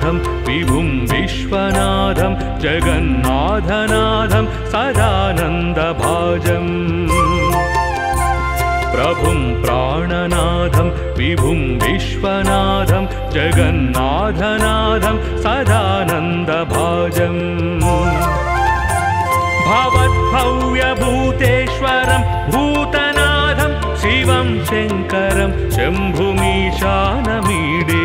प्राणनाथं विभुं विश्वनाथं जगन्नाथनाथं सदानन्दभाजम् प्रभुं प्राणनाथं विभुं विश्वनाथं जगन्नाथनाथं सदानन्दभाजम् भवद्भव्यभूतेश्वरं भूतनाथं शिवं शङ्करं शम्भुमीशानमीडे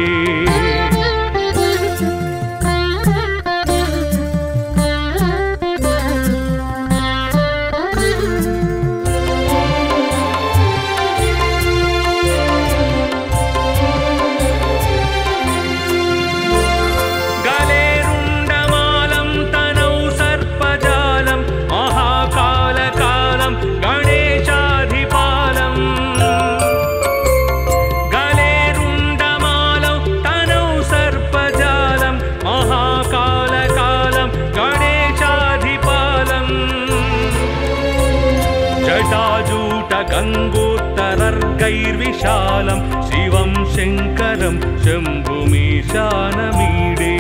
गङ्गोत्तरर्गैर्विशालं शिवं शङ्करं शम्भुमीशानमीडे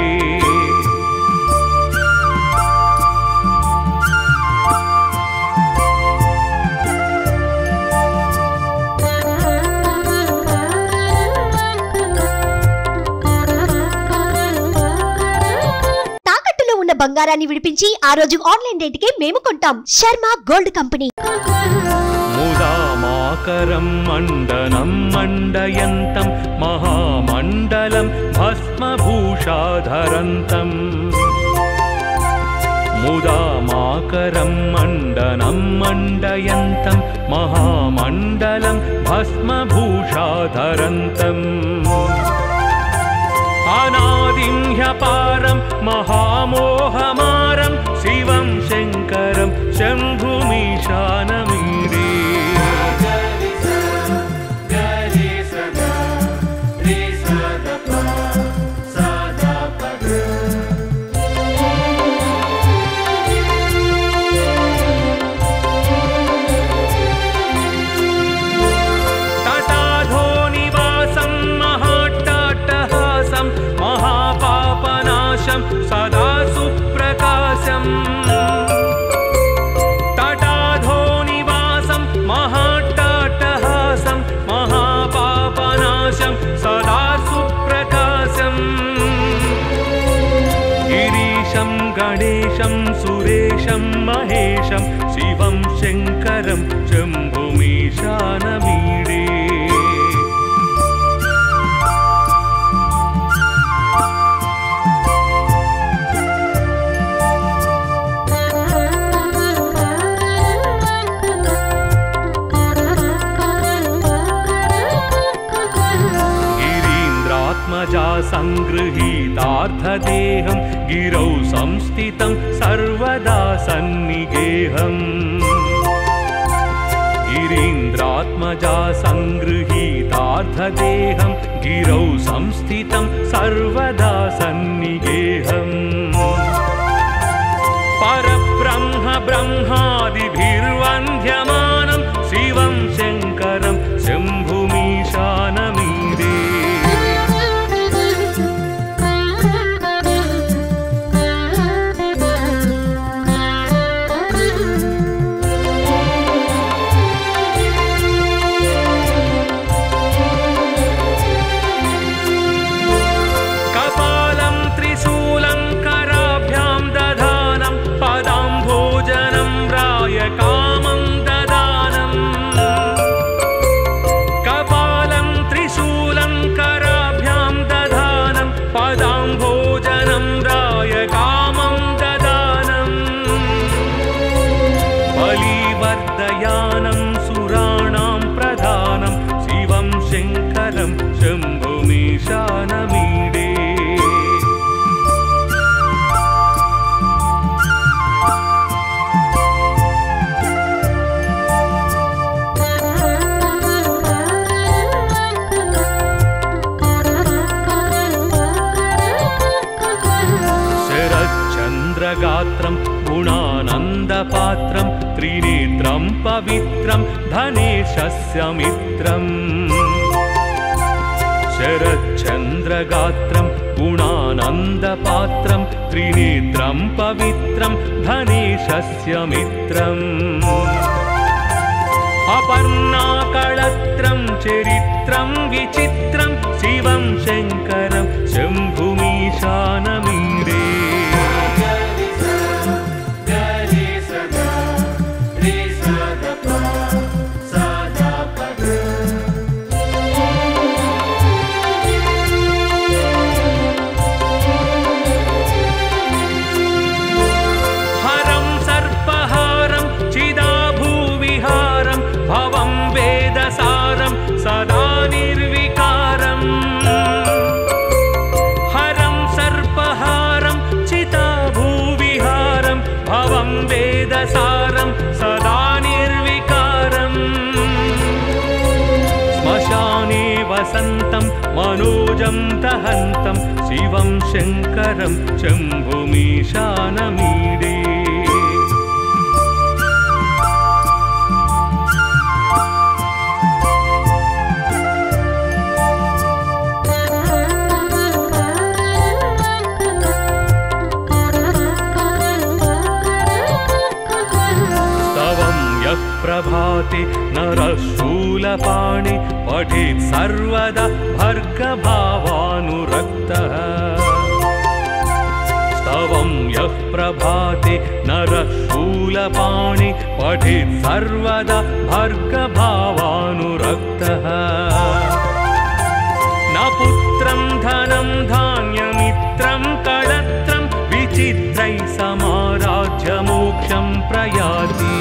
తాకట్టులో ఉన్న బంగారాన్ని విడిపించి ఆ రోజు ఆన్లైన్ రేటుకే మేము కొంటాం. Sharma gold company. मुदामाकरं मण्डनं मण्डयन्तं महामण्डलं भस्मभूषाधरन्तं मुदामाकरं मण्डनं मण्डयन्तं महामण्डलं भस्मभूषाधरन्तम् अनादिं ह्यपारं महामोहमारं शिवं शङ्करं शम्भुमीशानमीडे सदा सुप्रकाशम् तटाधोनिवासं महाट्टाट्टहासं महापापनाशं सदा सुप्रकाशम् गिरीशं गणेशं सुरेशं महेशं शिवं शङ्करं शम्भुमीशानमीडे संगृहीतार्थदेहं गिरौ संस्थितं सर्वदा सन्निगेहम् गिरीन्द्रात्मजा संगृहीतार्थदेहं गिरौ संस्थितं सर्वदा सन्निगेहम् परब्रह्म ब्रह्मादिभिर्वन्द्यमानं शिवं शङ्करं शम्भुमीशानमीडे शम्भुमीशानमीडे शरच्चन्द्रगात्रं गुणानन्दपात्रं त्रिनेत्रं पवित्रं धनेशस्य मित्रम् शरच्चन्द्रगात्रं गुणा ज्ञानानन्दपात्रं त्रिनेत्रं पवित्रं धनेशस्य मित्रम् अपर्णाकळत्रं चरित्रं विचित्रं शिवं शङ्करं शम्भुमीशानमीडे सदा निर्विकारम् हरं सर्पहारं चिता भूविहारं भवं वेदसारं सदा निर्विकारम् श्मशाने वसन्तं मनोजं दहन्तं शिवं शङ्करं शम्भुमीशानमीडे प्रभाते नरशूलपाणि पठेत् सर्वदा भर्गभावानुरक्तः स्तवं यः प्रभाते नरशूलपाणि पठेत् सर्वदा भर्गभावानुरक्तः न पुत्रं धनं धान्यमित्रं कळत्रं विचित्रैः समाराज्य मोक्षं प्रयाति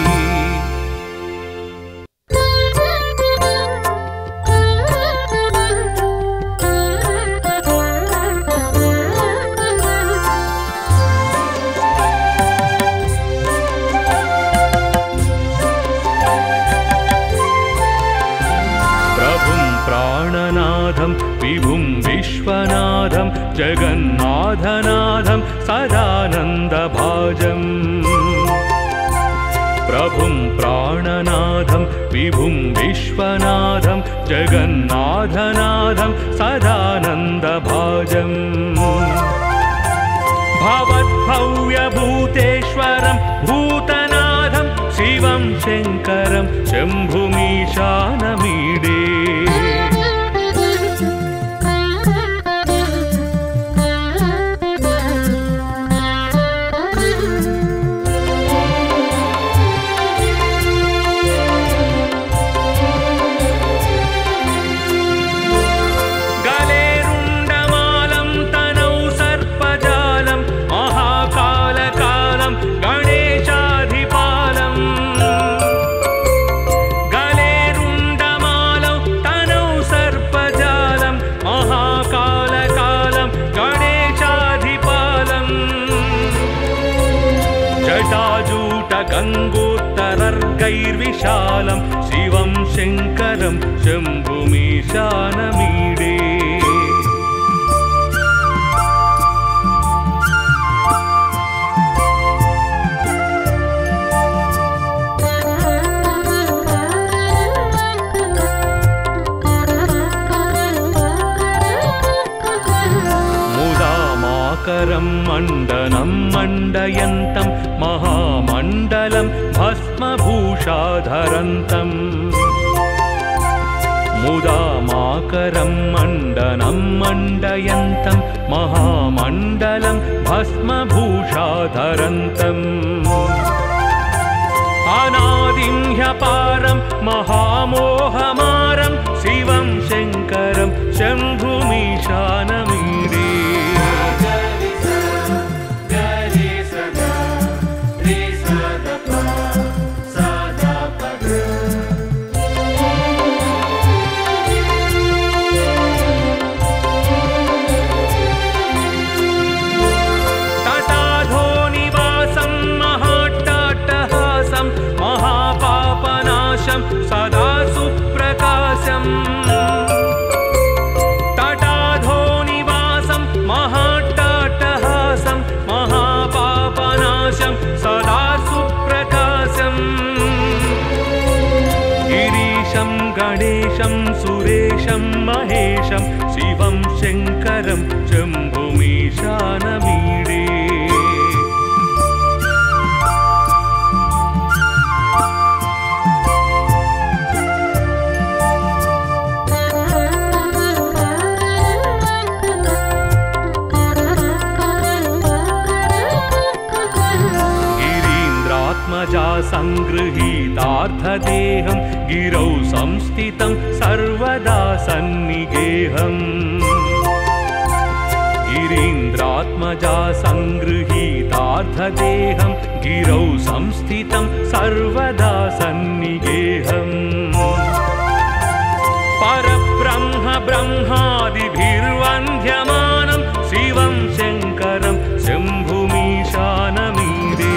विभुं विश्वनाथं जगन्नाथनाथं सदानन्दभाजम् प्रभुं प्राणनाथं विभुं विश्वनाथं जगन्नाथनाथं सदानन्दभाजम् भवद्भव्यभूतेश्वरं भूतनाथं शिवं शङ्करं शम्भुमीशानमीडे गङ्गोत्तरर्गैर्विशालं शिवं शङ्करं शम्भुमीशानमीडे मुदामाकरं मण्डनं मण्डयन्तं महामण्डलं भस्मभूषाधरन्तम् मुदामाकरं मण्डनं मण्डयन्तं महामण्डलं भस्मभूषाधरन्तम् अनादिं ह्यपारं महामोहमारं शिवं शङ्करं शम्भुमीशानमीडे सदा सुप्रकाशं तटाधोनिवासं महाट्टाटहासं महापापनाशं सदा सुप्रकाशं गिरीशं गणेशं सुरेशं महेशं शिवं शङ्करं शम्भुमीशानमीडे संगृहीतार्थदेहं गिरौ संस्थितं सर्वदा सन्निगेहम् गिरीन्द्रात्मजा संगृहीतार्थदेहं गिरौ संस्थितं सर्वदा सन्निगेहम् परब्रह्म ब्रह्मादिभिर्वन्द्यमानं शिवं शङ्करं शम्भुमीशानमीडे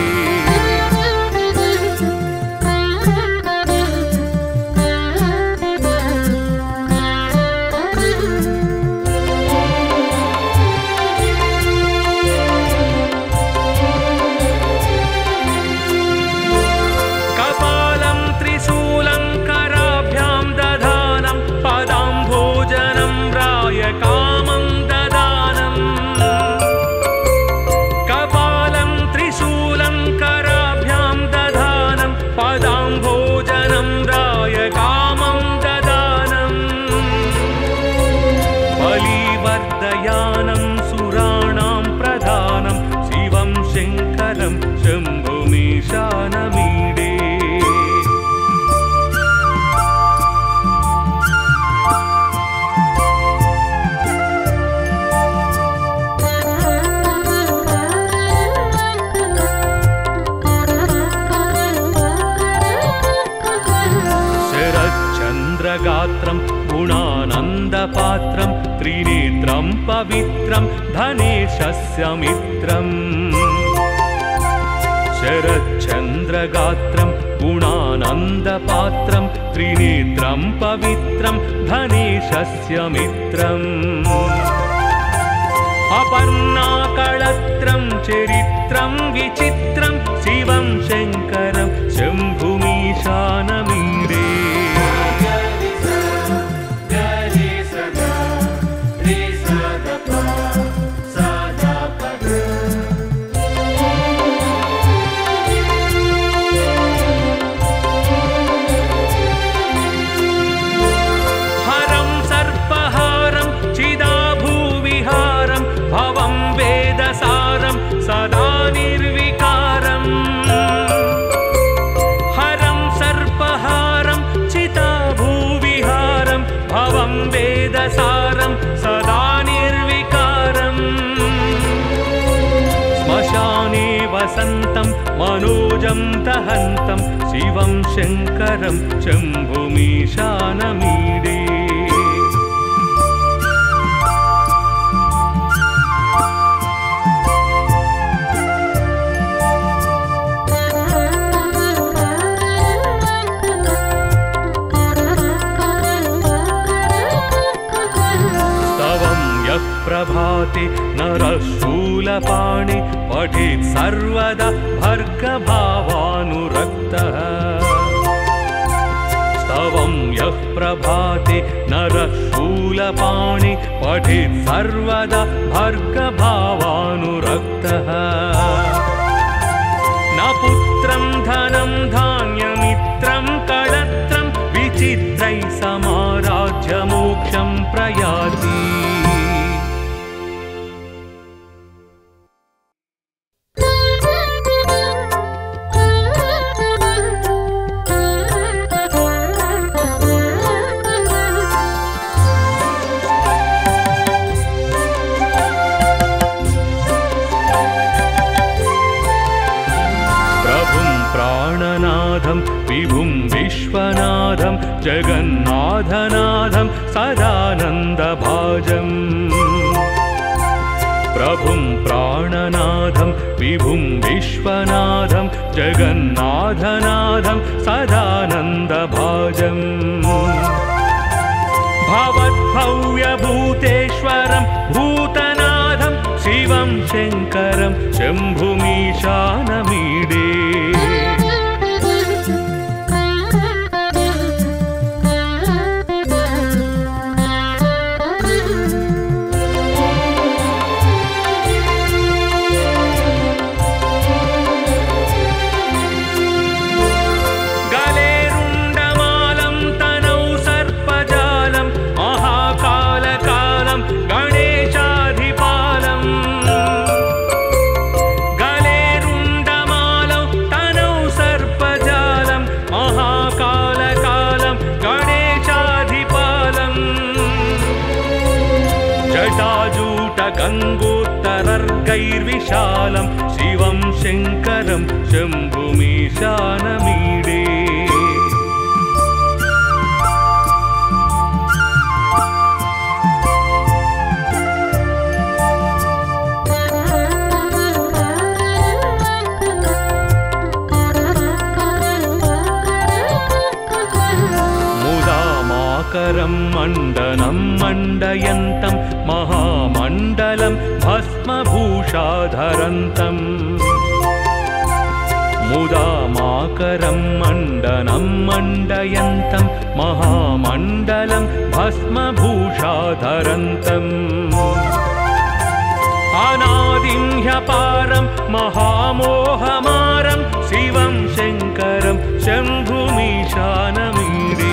शम्भुमीशानमीडे शरच्चन्द्रगात्रं गुणानन्दपात्रं त्रिनेत्रं पवित्रं धनेशस्य मित्रम् शरच्चन्द्रगात्रं गुणानन्दपात्रं त्रिनेत्रं पवित्रं धनेशस्य मित्रम् अपर्णाकळत्रं चरित्रं विचित्रं शिवं शङ्करं शम्भुमीशानमीडे सदा निर्विकारं हरं सर्पहारं चिताभूविहारं भवं वेदसारं सदा निर्विकारम् श्मशाने वसन्तं मनोजं दहन्तं शिवं शङ्करं शम्भुमीशानमीडे प्रभाते नरशूलपाणि पठेत् सर्वदा भर्गभावानुरक्तः स्तवं यः प्रभाते नरशूलपाणि पठेत् सर्वदा भर्गभावानुरक्तः न पुत्रं धनं धान्यमित्रं कळत्रं विचित्रैः समाराज्य मोक्षं प्रयाति विभुं विश्वनाथं जगन्नाथनाथं सदानन्दभाजम् प्रभुं प्राणनाथं विभुं विश्वनाथं जगन्नाथनाथं सदानन्दभाजम् भवद्भव्यभूतेश्वरं भूतनाथं शिवं शङ्करं शम्भुमीशानमीडे जटाजूटगङ्गोत्तरर्गैर्विशालं शिवं शङ्करं शम्भुमीशानमीडे करं मण्डनं मण्डयन्तं महामण्डलं भस्मभूषाधरन्तं मुदामाकरं मण्डनं मण्डयन्तं महामण्डलं भस्मभूषाधरन्तम् अनादिं ह्यपारं महामोहमारं शिवं शङ्करं शम्भुमीशानमीडे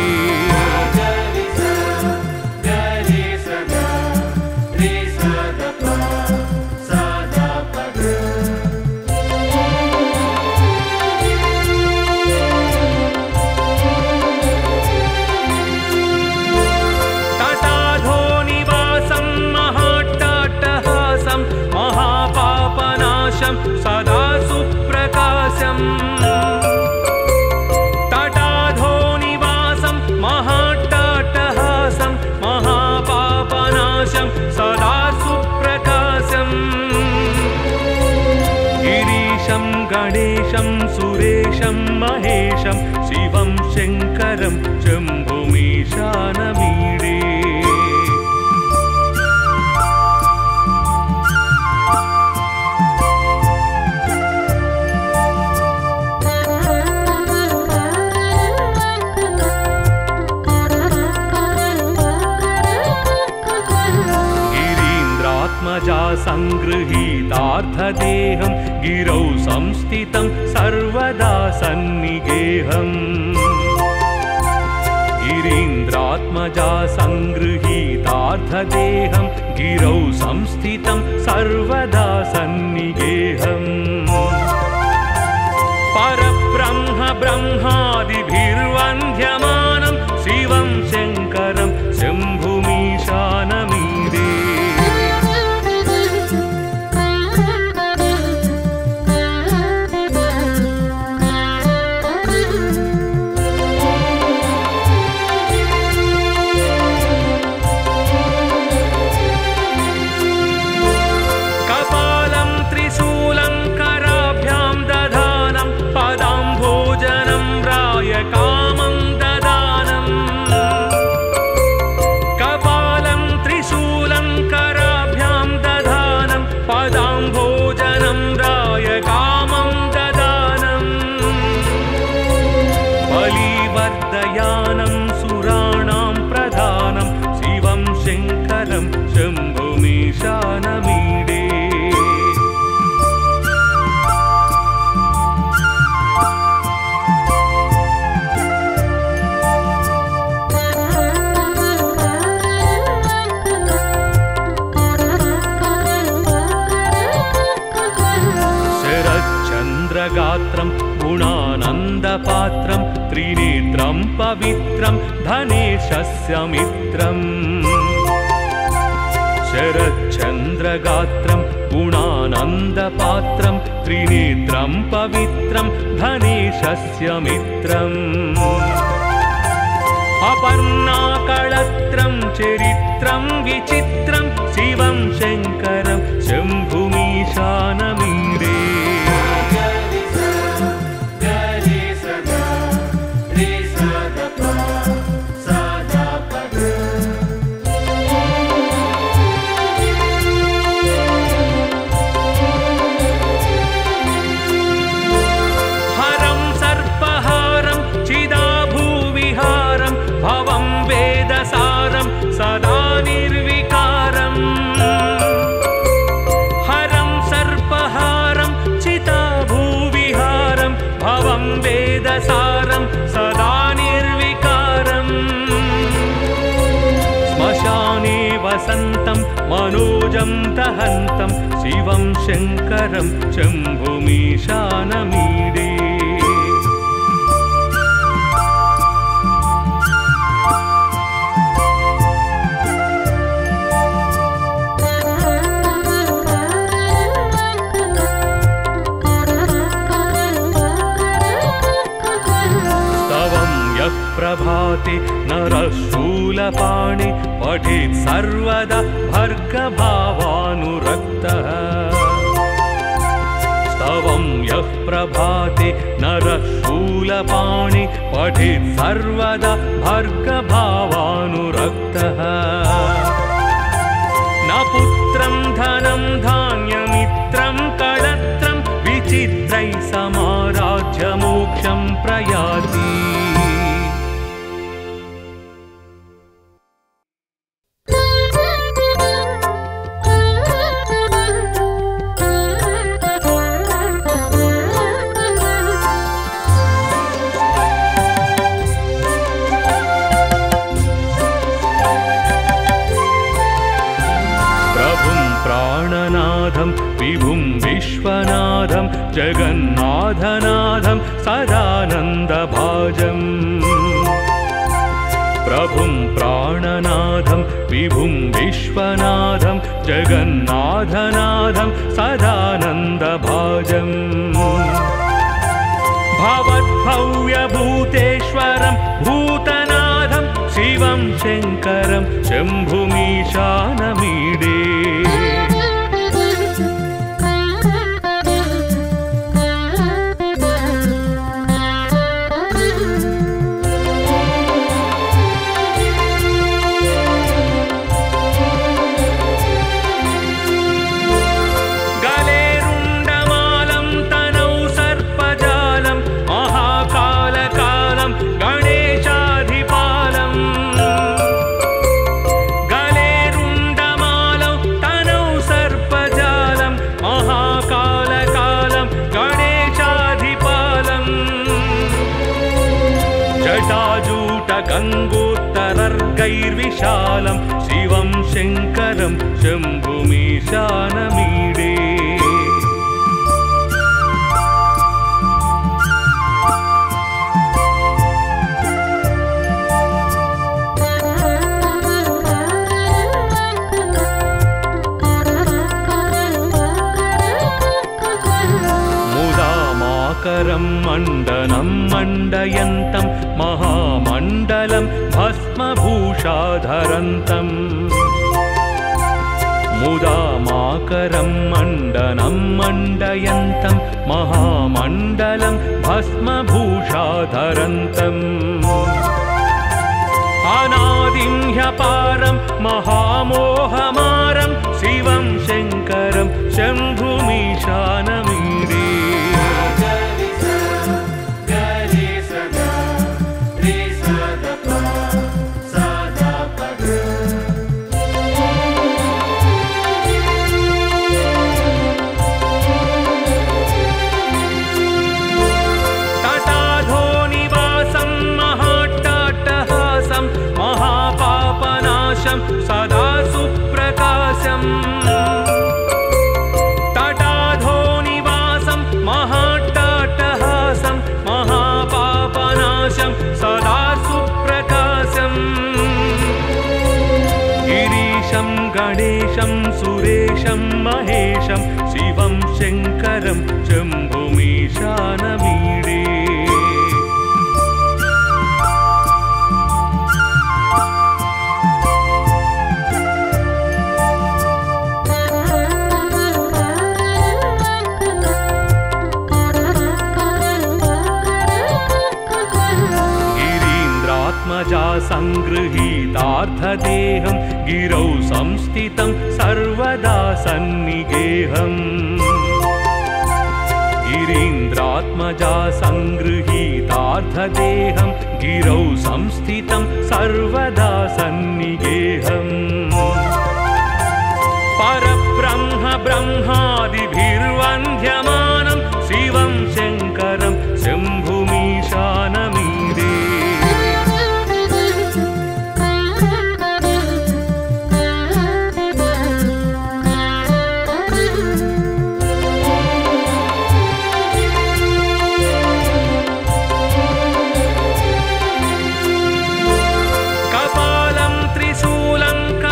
सदा सुप्रकाशम् तटाधोनिवासं महाट्टाट्टहासं महापापनाशं सदा सुप्रकाशम् गिरीशं गणेशं सुरेशं महेशं शिवं शङ्करं शम्भुमीशानमीडे संगृहीतार्थदेहं गिरौ संस्थितं सर्वदा सन्निगेहम् गिरीन्द्रात्मजा संगृहीतार्थदेहं गिरौ संस्थितं सर्वदा सन्निगेहम् परब्रह्म ब्रह्मादिभिर्वन्द्यमानं शिवं शङ्करं शम्भुमीशानमीडे शम्भुमीशानमीडे शरच्चन्द्रगात्रं गुणानन्दपात्रं त्रिनेत्रं पवित्रं धनेशस्य मित्रम् शरच्चन्द्रगात्रं गुणानन्दपात्रं त्रिनेत्रं पवित्रं धनेशस्य मित्रम् अपर्णाकळत्रं चरित्रं विचित्रं शिवं शङ्करं शम्भुमीशानमीडे सदा निर्विकारम् हरं सर्पहारं चिताभूविहारं भवं वेदसारं सदा निर्विकारम् श्मशाने वसन्तं मनोजं दहन्तं शिवं शङ्करं शम्भुमीशानमीडे प्रभाते नरः शूलपाणि पठेत् सर्वदा भर्गभावानुरक्तः स्तवं यः प्रभाते नरः शूलपाणि पठेत् सर्वदा भर्गभावानुरक्तः न पुत्रं धनं धान्यमित्रं कलत्रं विचित्रैः समाराज्य मोक्षं प्रयाति विभुं विश्वनाथं जगन्नाथनाथं सदानन्दभाजम् प्रभुं प्राणनाथं विभुं विश्वनाथं जगन्नाथनाथं सदानन्दभाजम् भवद्भव्यभूतेश्वरं भूतनाथं शिवं शङ्करं शम्भुमीशानमीडे गङ्गोत्तरर्गैर्विशालं शिवं शङ्करं शम्भुमीशानमीडे मुदामाकरं मण्डनं मण्डयन्तं महामण्डलं भस्मभूषाधरन्तम् मुदामाकरं मण्डनं मण्डयन्तं महामण्डलं भस्मभूषाधरन्तम् अनादिं ह्यपारं महामोहमारं शिवं शङ्करं शम्भुमीशानमीडे सदा सुप्रकाशं तटाधोनिवासं महाट्टाट्टहासं महापापनाशं सदा सुप्रकाशं गिरीशं गणेशं सुरेशं महेशं शिवं शङ्करं शम्भुमीशानमीडे संगृहीतार्थदेहं गिरौ संस्थितं सर्वदा सन्निगेहम् गिरीन्द्रात्मजा संगृहीतार्थदेहं गिरौ संस्थितं सर्वदा सन्निगेहम् परब्रह्म ब्रह्मादिभिर्वन्द्यमानं शिवं शङ्करं शम्भुमीशानमीडे कपालं त्रिशूलं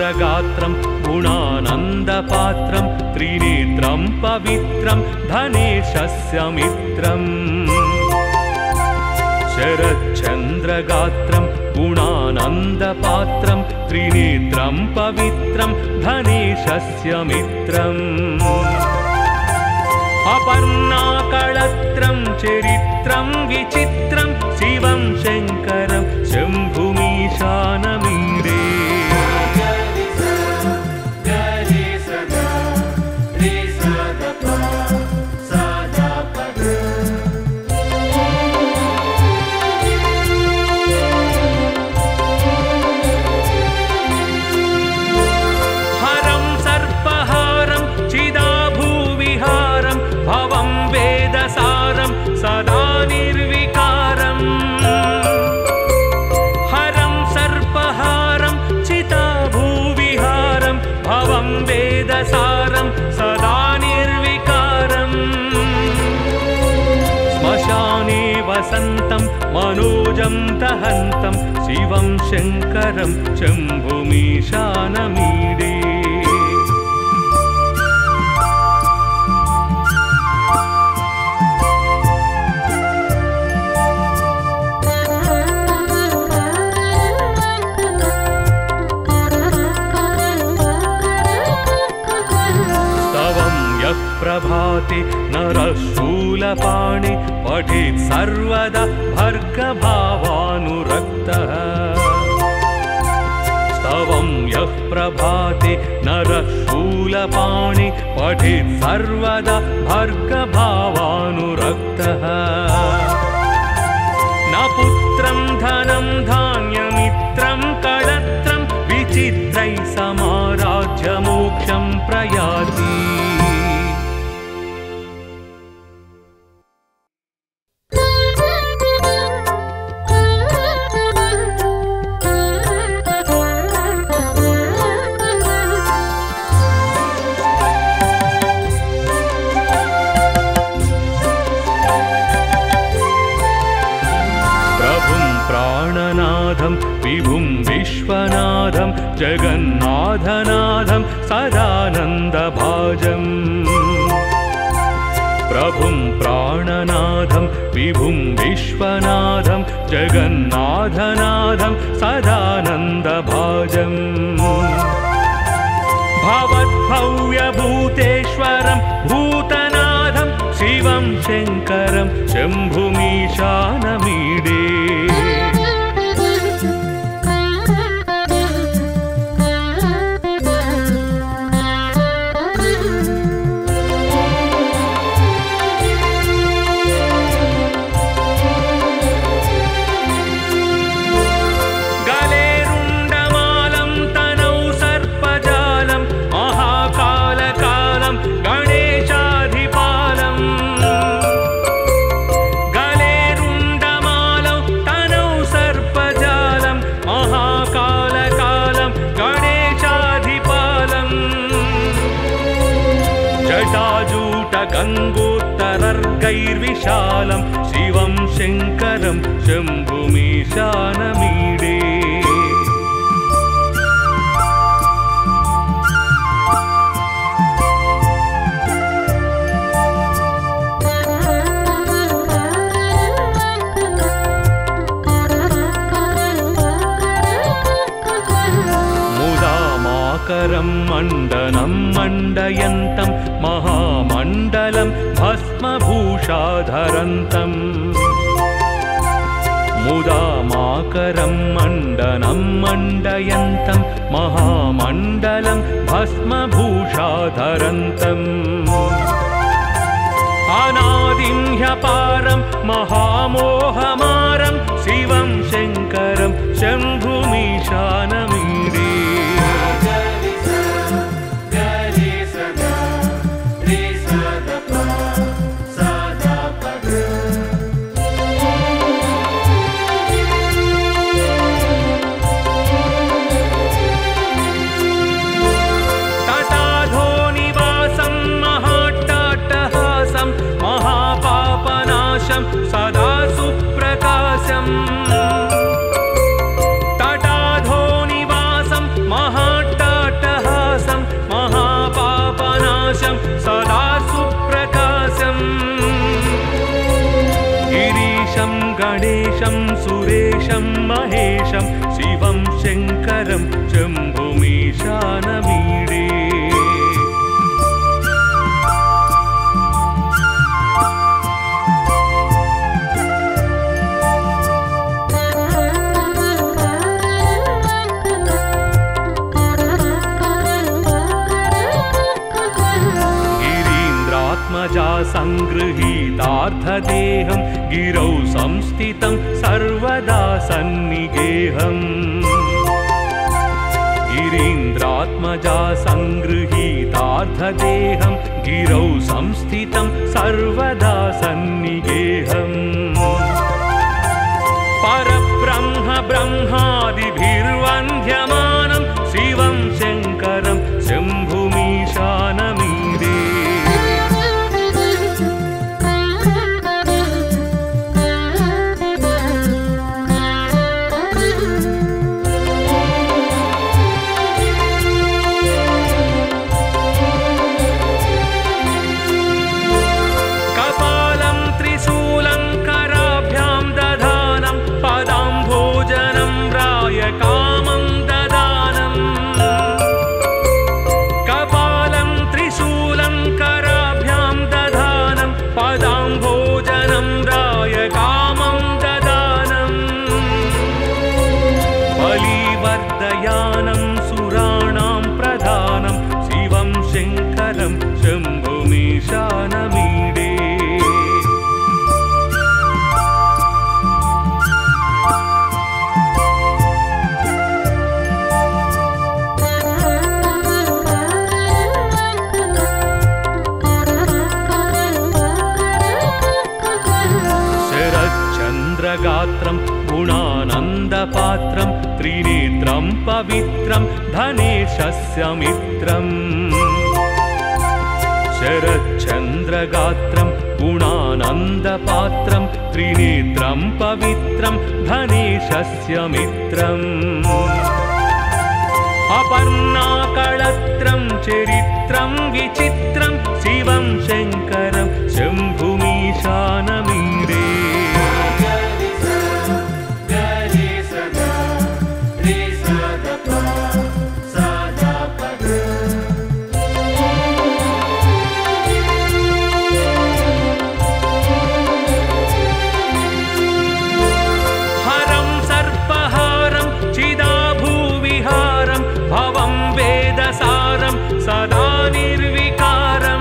चन्द्रगात्रं गुणानन्दपात्रं त्रिनेत्रं पवित्रं धनेशस्य मित्रम् शरच्चन्द्रगात्रं गुणानन्दपात्रं त्रिनेत्रं पवित्रं धनेशस्य मित्रम् अपर्णाकळत्रं चरित्रं विचित्रं शिवं शङ्करं शम्भुमीशानमीडे सदा निर्विकारं हरं सर्पहारं चिताभूविहारं भवं वेदसारं सदा निर्विकारं श्मशाने वसन्तं मनोजं दहन्तं शिवं शङ्करं शम्भुमीशानमीडे प्रभाते नरशूलपाणि पठेत् सर्वदा भर्गभावानुरक्तः स्तवं यः प्रभाते नरशूलपाणि पठेत् सर्वदा भर्गभावानुरक्तः न पुत्रं धनं धान्यमित्रं कळत्रं विचित्रैः समाराज्य मोक्षं प्रयाति विभुं विश्वनाथं जगन्नाथनाथं सदानन्दभाजम् प्रभुं प्राणनाथं विभुं विश्वनाथं जगन्नाथनाथं सदानन्दभाजम् भवद्भव्यभूतेश्वरं भूतनाथं शिवं शङ्करं शम्भुमीशानमीडे गङ्गोत्तरर्गैर्विशालं शिवं शङ्करं शम्भुमीशानमीडे मुदामाकरं मण्डनं मण्डयन्तं महामण्डलं भस्मभूषाधरन्तं मुदामाकरं मण्डनं मण्डयन्तं महामण्डलं भस्मभूषाधरन्तम् अनादिं ह्यपारं महामोहमारं शिवं शङ्करं शम्भुमीशानमीडे सदा सुप्रकाशं संगृहीतार्थदेहं गिरौ संस्थितं सर्वदा सन्निगेहम् गिरीन्द्रात्मजा संगृहीतार्थदेहं गिरौ संस्थितं सर्वदा सन्निगेहम् परब्रह्म ब्रह्मादिभिर्वन्द्यमानं शिवं शङ्करं शम्भुमीशानमीडे शम्भुमीशानमीडे शरच्चन्द्रगात्रं गुणानन्दपात्रं त्रिनेत्रं पवित्रं धनेशस्य मित्रम् शरच्चन्द्रगात्रं गुणानन्दपात्रं त्रिनेत्रं पवित्रं धनेशस्य मित्रम् अपर्णाकळत्रं चरित्रं विचित्रं शिवं शङ्करं शम्भुमीशानमीडे सदा निर्विकारं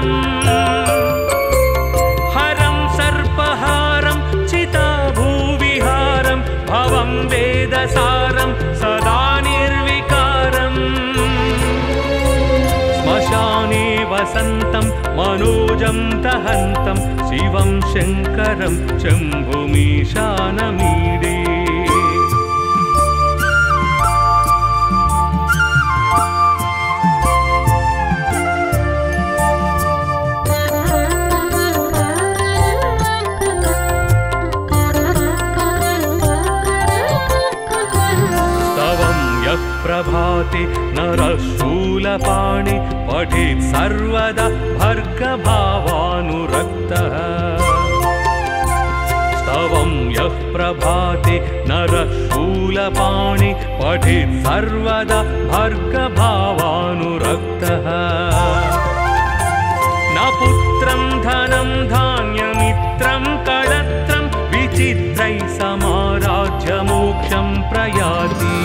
हरं सर्पहारं चिताभूविहारं भवं वेदसारं सदा निर्विकारम् श्मशाने वसन्तं मनोजं दहन्तं शिवं शङ्करं शम्भुमीशानमीडे प्रभाते नरशूलपाणि पठेत् सर्वदा भर्गभावानुरक्तः स्तवं यः प्रभाते नरशूलपाणि पठेत् सर्वदा भर्गभावानुरक्तः न पुत्रं धनं धान्यमित्रं कळत्रं विचित्रैः समाराज्यमोक्षं प्रयाति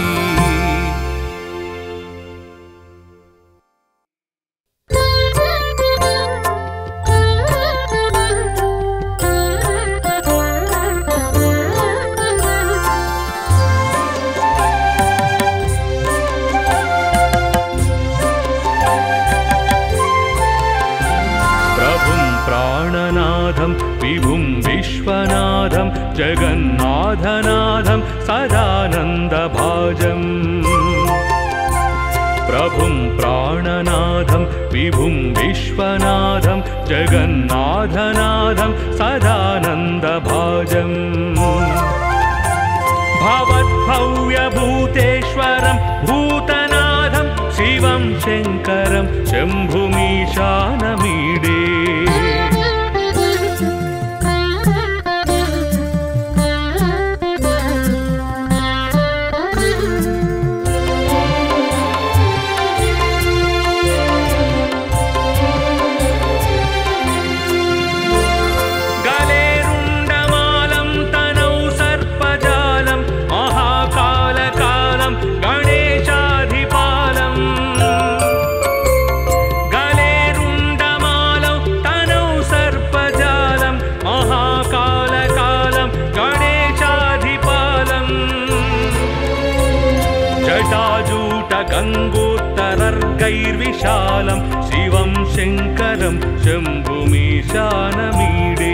विभुं विश्वनाथं जगन्नाथनाथं सदानन्दभाजम् प्रभुं प्राणनाथं विभुं विश्वनाथं जगन्नाथनाथं सदानन्दभाजम् भवद्भव्यभूतेश्वरं भूतनाथं शिवं शङ्करं शम्भुमीशानमीडे गणेशाधिपालम् गले गङ्गोत्तरर्गैर्विशालं शिवं शङ्करं शम्भुमीशानमीडे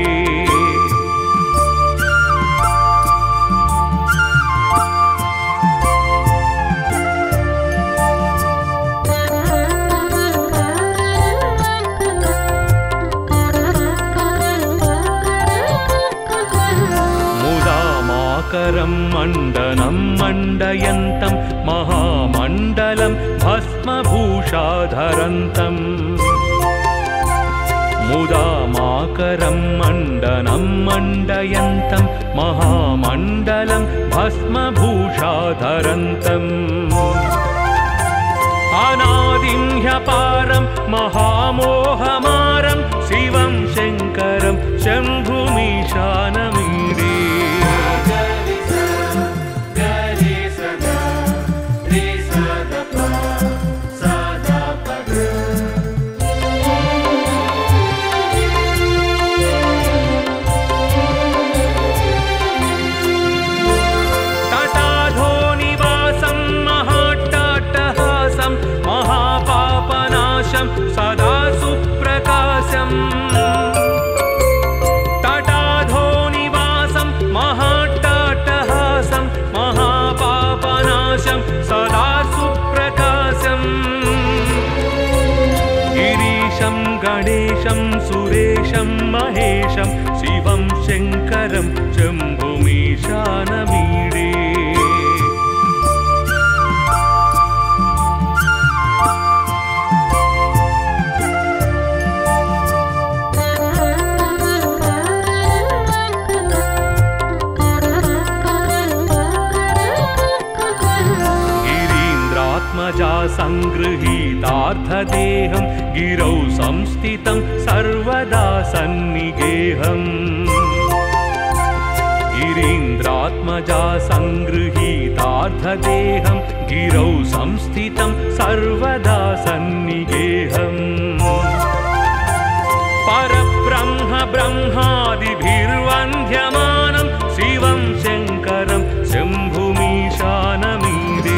मुदामाकरं मण्डनं मण्डयन्तं महामण्डलं भस्मभूषाधरन्तम् मुदामाकरं मण्डनं मण्डयन्तं महामण्डलं भस्मभूषाधरन्तम् अनादिं ह्यपारं महामोहमारं शिवं शङ्करं शम्भुमीशानमीडे सदा सुप्रकाशम् तटाधोनिवासं महाट्टाट्टहासं महापापनाशं सदा सुप्रकाशम् गिरीशं गणेशं सुरेशं महेशं शिवं शङ्करं शम्भुमीशानमीडे संगृहीतार्थदेहं गिरौ संस्थितं सर्वदा सन्निगेहम् गिरीन्द्रात्मजा संगृहीतार्थदेहं गिरौ संस्थितं सर्वदा सन्निगेहम् परब्रह्म ब्रह्मादिभिर्वन्द्यमानं शिवं शङ्करं शम्भुमीशानमीडे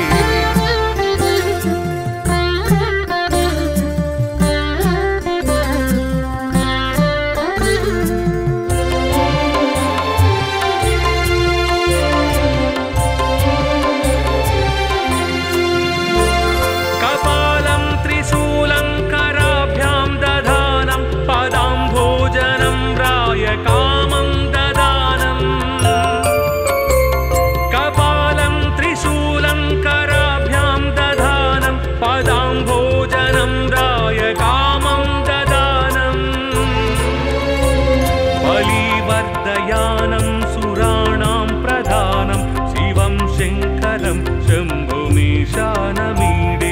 शम्भुमीशानमीडे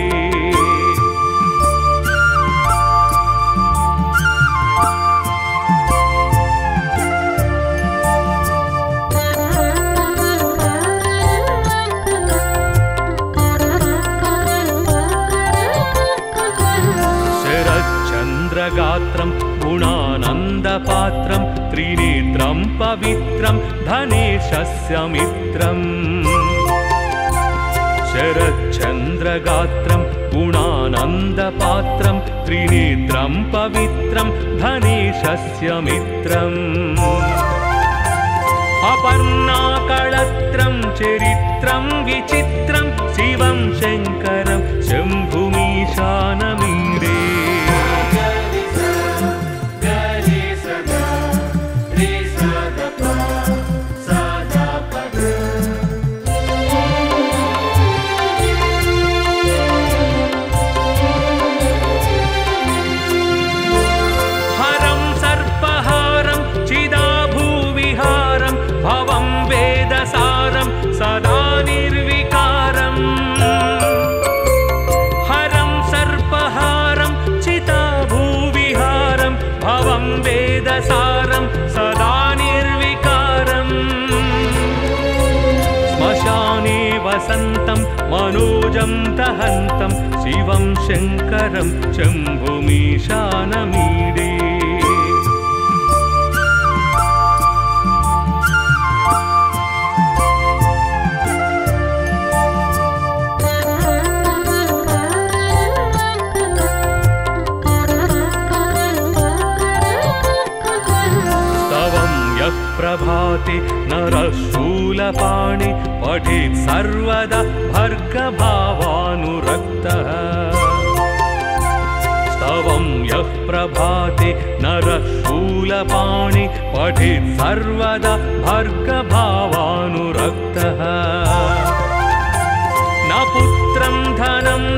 शरच्चन्द्रगात्रं गुणानन्दपात्रं त्रिनेत्रं पवित्रं धनेशस्य मित्रम् शरच्चन्द्रगात्रं गुणानन्दपात्रं त्रिनेत्रं पवित्रं धनेशस्य मित्रम् अपर्णाकळत्रं चरित्रं विचित्रं शिवं शङ्करं शम्भुमीशानमीडे सदा निर्विकारम् हरं सर्पहारं चिताभूविहारं भवं वेदसारं सदा निर्विकारम् श्मशाने वसन्तं मनोजं दहन्तं शिवं शङ्करं शम्भुमीशानमीडे प्रभाते नरः शूलपाणि पठेत् सर्वदा भर्गभावानुरक्तः स्तवं यः प्रभाते नरः शूलपाणि पठेत् सर्वदा भर्गभावानुरक्तः न पुत्रं धनं